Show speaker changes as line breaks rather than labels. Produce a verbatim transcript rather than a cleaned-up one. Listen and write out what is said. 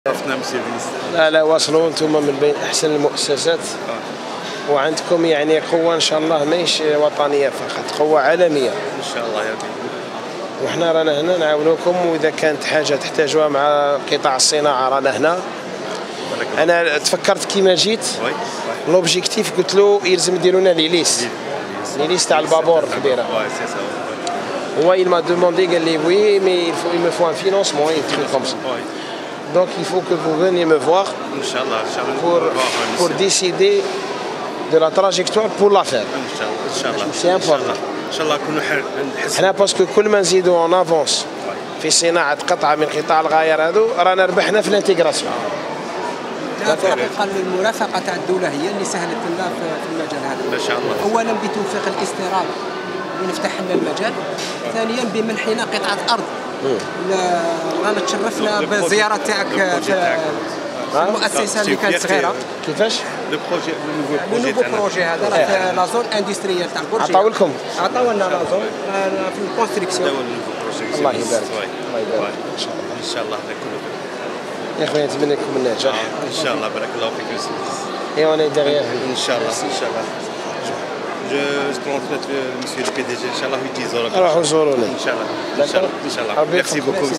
عرفنا مسيو المينيستر.
لا لا واصلوا انتم من بين احسن المؤسسات
آه.
وعندكم يعني قوه ان شاء الله ماهيش وطنيه فقط، قوه عالميه
ان شاء الله يا ربي.
وحنا رانا هنا نعاونوكم، واذا كانت حاجه تحتاجوها مع قطاع الصناعه رانا هنا. انا تفكرت كيما جيت
وي
لوبجيكتيف قلت له يلزم يديروا لنا لي ليست لي ليست تاع البابور الكبيره.
وي سي سا.
هو il m'a demandé قال لي oui mais il faut il me faut un financement et des trucs comme ça.
وي
Donc il faut que vous veniez me voir
ان شاء الله ان شاء الله
pour pour décider de la trajectoire pour la faire.
ان شاء الله ان شاء الله
C'est important.
ان شاء الله نكونوا نحس
حنا باسكو كل ما نزيدوا اون افونس في صناعه قطعه من قطاع الغاير هذو رانا ربحنا في الانتيغراسيون.
لا في الحقيقه المرافقه تاع الدوله هي اللي سهلت لنا في المجال هذا.
ما شاء الله.
اولا بتوفيق الاستيراد ونفتح لنا المجال، ثانيا بمنحنا قطعه ارض. رانا تشرفنا بالزياره تاعك في المؤسسه اللي كانت صغيره.
كيفاش؟
لو بروجي لو نوفو
لو بروجي هذا راه في لا زون اندستريال تاع برجيه.
عطاو لكم؟
عطاو لنا لا زون في الكونستركسيون.
الله يبارك. الله يبارك ان شاء الله.
ان شاء الله نكونوا
يا خويا نتمنى لكم النجاح.
ان شاء الله بارك الله فيك.
Et on est derrière.
ان شاء الله ان شاء الله. Je transmets monsieur le P D G ان شاء الله يجي يزورك.
روحوا زورونا.
ان شاء الله ان شاء الله ان شاء الله. Merci beaucoup.